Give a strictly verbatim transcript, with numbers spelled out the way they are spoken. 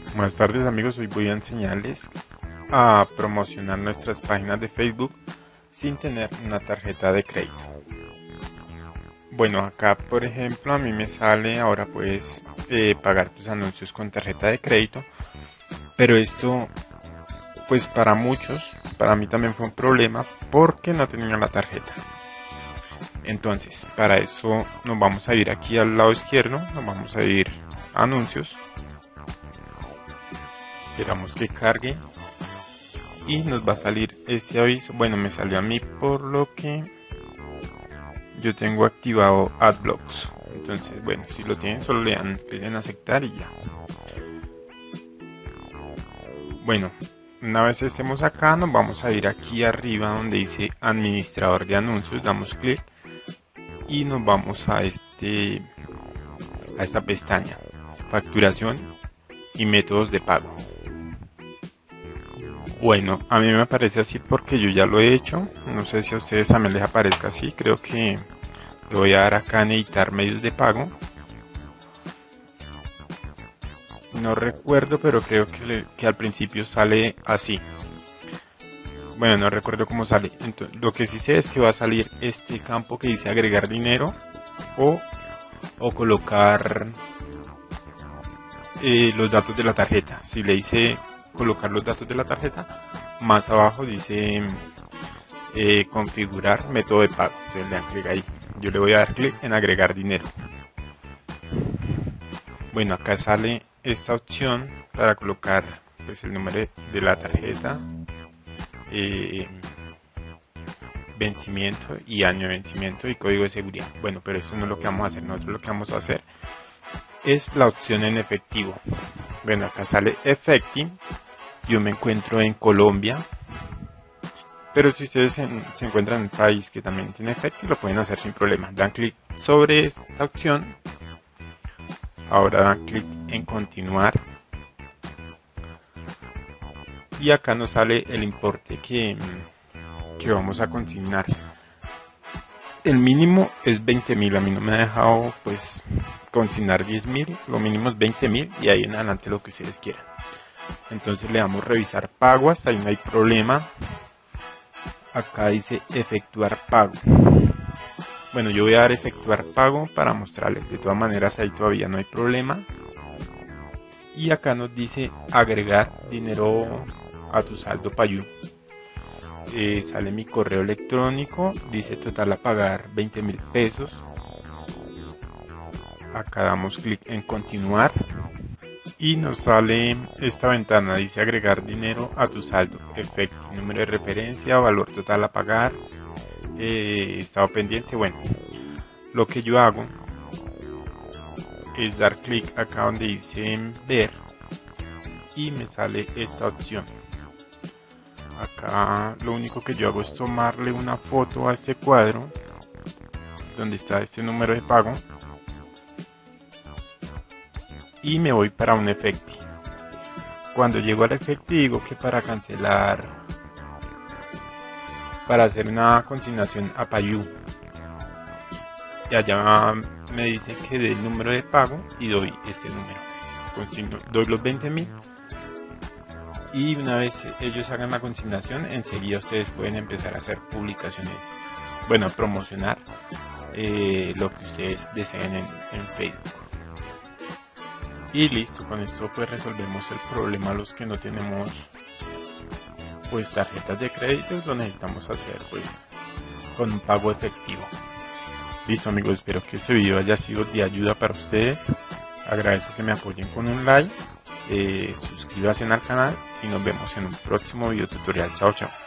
Buenas tardes amigos, hoy voy a enseñarles a promocionar nuestras páginas de Facebook sin tener una tarjeta de crédito. Bueno, acá por ejemplo a mí me sale ahora puedes eh, pagar tus anuncios con tarjeta de crédito, pero esto pues para muchos, para mí también fue un problema porque no tenía la tarjeta. Entonces para eso nos vamos a ir aquí al lado izquierdo, nos vamos a ir a anuncios. Esperamos que cargue y nos va a salir ese aviso. Bueno, me salió a mí por lo que yo tengo activado AdBlocks. Entonces, bueno, si lo tienen, solo le dan clic en aceptar y ya. Bueno, una vez estemos acá, nos vamos a ir aquí arriba donde dice administrador de anuncios. Damos clic y nos vamos a este a esta pestaña, facturación y métodos de pago. Bueno, a mí me aparece así porque yo ya lo he hecho. No sé si a ustedes también les aparezca así. Creo que le voy a dar acá en editar medios de pago. No recuerdo, pero creo que, le, que al principio sale así. Bueno, no recuerdo cómo sale. Entonces, lo que sí sé es que va a salir este campo que dice agregar dinero o, o colocar eh, los datos de la tarjeta. Si le hice colocar los datos de la tarjeta, más abajo dice eh, configurar método de pago. Entonces le dan clic ahí. Yo le voy a dar clic en agregar dinero. Bueno, acá sale esta opción para colocar pues el número de la tarjeta, eh, vencimiento y año de vencimiento y código de seguridad. Bueno, pero eso no es lo que vamos a hacer. Nosotros lo que vamos a hacer es la opción en efectivo. Bueno, acá sale Effective. Yo me encuentro en Colombia, pero si ustedes en, se encuentran en un país que también tiene Effective, lo pueden hacer sin problema. Dan clic sobre esta opción. Ahora dan clic en continuar. Y acá nos sale el importe que, que vamos a consignar. El mínimo es veinte mil. A mí no me ha dejado pues consignar diez mil. Lo mínimo es veinte mil y ahí en adelante lo que ustedes quieran. Entonces le damos revisar pago, hasta ahí no hay problema. Acá dice efectuar pago. Bueno, yo voy a dar efectuar pago para mostrarles. De todas maneras ahí todavía no hay problema. Y acá nos dice agregar dinero a tu saldo Payu. Eh, sale mi correo electrónico, dice total a pagar veinte mil pesos. Acá damos clic en continuar. Y nos sale esta ventana, dice agregar dinero a tu saldo, efecto, número de referencia, valor total a pagar, eh, estado pendiente. Bueno, lo que yo hago es dar clic acá donde dice ver y me sale esta opción. Acá lo único que yo hago es tomarle una foto a este cuadro donde está este número de pago. Y me voy para un efecto. Cuando llego al efecto digo que para cancelar, para hacer una consignación a Payu, y allá me dice que dé el número de pago y doy este número. Consigno, doy los veinte mil y una vez ellos hagan la consignación, enseguida ustedes pueden empezar a hacer publicaciones, bueno, a promocionar eh, lo que ustedes deseen en, en Facebook. Y listo, con esto pues resolvemos el problema los que no tenemos pues tarjetas de crédito. Lo necesitamos hacer pues con un pago efectivo. Listo amigos, espero que este video haya sido de ayuda para ustedes. Agradezco que me apoyen con un like, eh, suscríbanse al canal y nos vemos en un próximo video tutorial. Chao chao.